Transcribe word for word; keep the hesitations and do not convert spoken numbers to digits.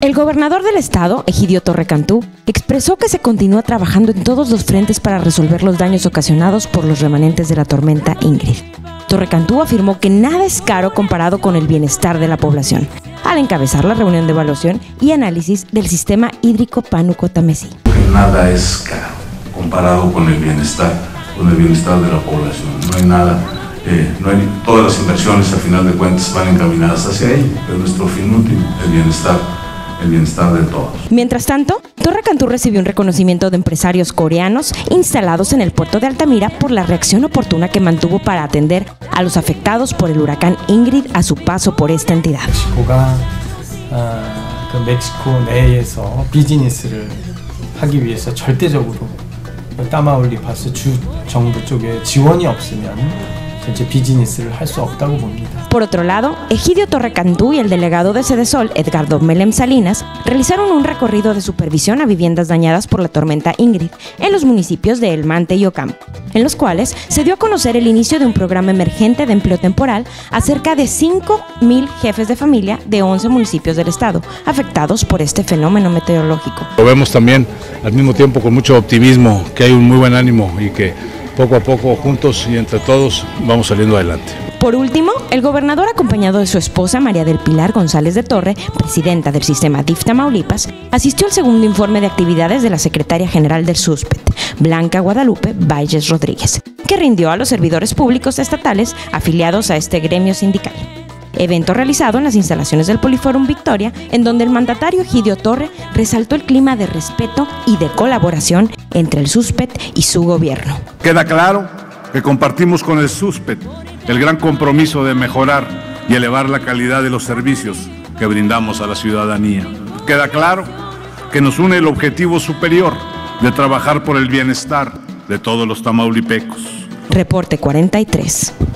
El gobernador del estado, Egidio Torre Cantú, expresó que se continúa trabajando en todos los frentes para resolver los daños ocasionados por los remanentes de la tormenta Ingrid. Torre Cantú afirmó que nada es caro comparado con el bienestar de la población, al encabezar la reunión de evaluación y análisis del sistema hídrico Pánuco-Tamesí. Nada es caro comparado con el bienestar, con el bienestar de la población. No hay nada, eh, no hay, todas las inversiones a final de cuentas van encaminadas hacia ello, pero nuestro fin último, el bienestar, el bienestar de todos. Mientras tanto, Torre Cantú recibió un reconocimiento de empresarios coreanos instalados en el puerto de Altamira por la reacción oportuna que mantuvo para atender a los afectados por el huracán Ingrid a su paso por esta entidad. 멕시코가 어, 그 멕시코 내에서 비즈니스를 하기 위해서 절대적으로 따마울리파스 주 정부 쪽에 지원이 없으면 전체 비즈니스를 할 수 없다고 봅니다. Por otro lado, Egidio Torre Cantú y el delegado de Sedesol, Edgardo Melem Salinas, realizaron un recorrido de supervisión a viviendas dañadas por la tormenta Ingrid en los municipios de El Mante y Ocampo, en los cuales se dio a conocer el inicio de un programa emergente de empleo temporal a cerca de cinco mil jefes de familia de once municipios del estado, afectados por este fenómeno meteorológico. Lo vemos también al mismo tiempo con mucho optimismo, que hay un muy buen ánimo y que poco a poco, juntos y entre todos, vamos saliendo adelante. Por último, el gobernador, acompañado de su esposa María del Pilar González de Torre, presidenta del sistema D I F Tamaulipas, asistió al segundo informe de actividades de la secretaria general del SUSPET, Blanca Guadalupe Valles Rodríguez, que rindió a los servidores públicos estatales afiliados a este gremio sindical. Evento realizado en las instalaciones del Poliforum Victoria, en donde el mandatario Egidio Torre resaltó el clima de respeto y de colaboración entre el SUSPET y su gobierno. Queda claro que compartimos con el SUSPET el gran compromiso de mejorar y elevar la calidad de los servicios que brindamos a la ciudadanía. Queda claro que nos une el objetivo superior de trabajar por el bienestar de todos los tamaulipecos. Reporte cuarenta y tres.